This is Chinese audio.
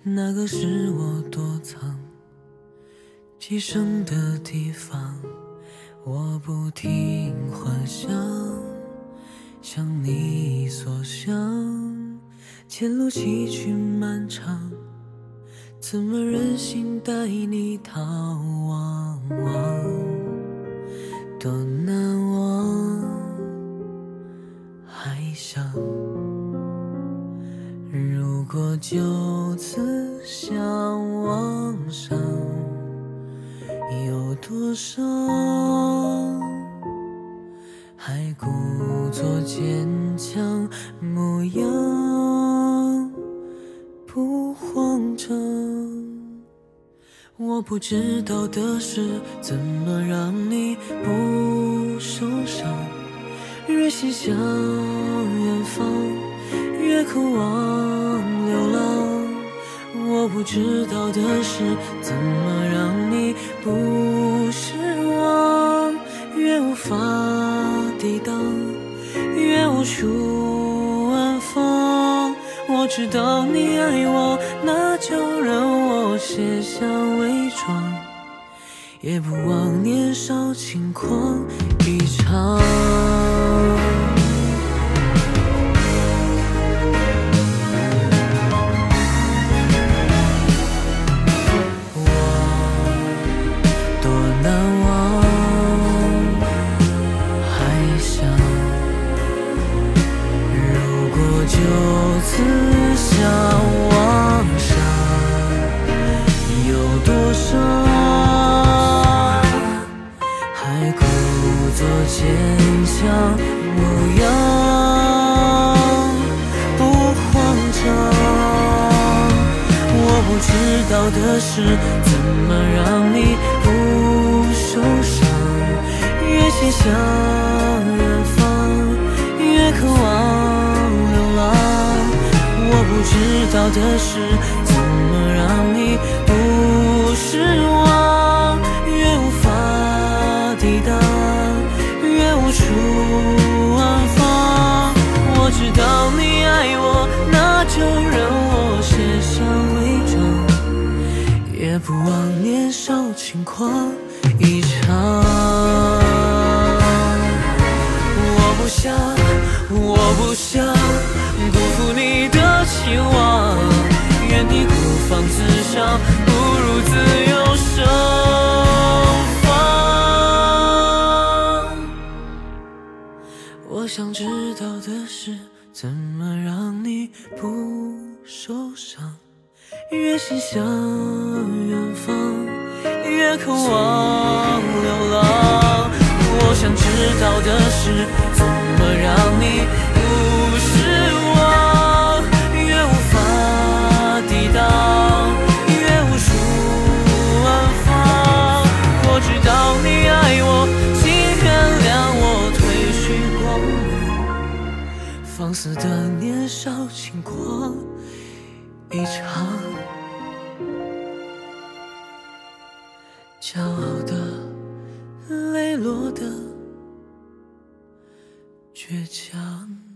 那个是我躲藏寄生的地方，我不停幻想，像你所想，前路崎岖漫长，怎么忍心带你逃亡？多难忘，还想如果就此相望上，有多少还故作坚强模样，不慌张。我不知道的是怎么让你不受伤，越心向远方，越渴望流浪。我不知道的是怎么让你不失望，越无法抵挡，越无处安放。我知道你爱我，那就让我卸下伪装，也不忘年少轻狂一场。就此相望上，有多少还故作坚强模样，不慌张。我不知道的是怎么让你不受伤，越心向远方，越渴望。我不知道的是怎么让你不失望，越无法抵挡，越无处安放。我知道你爱我，那就让我卸下伪装，也不忘年少轻狂一场。我不想辜负你的期望，愿你孤芳自赏，不如自由生放。我想知道的是怎么让你不受伤，越心向远方，越渴望流浪。我想知道的是怎么让你不失望，越无法抵挡，越无处安放。我知道你爱我，请原谅我褪去光芒，放肆的年少轻狂一场，骄傲的泪落的倔强。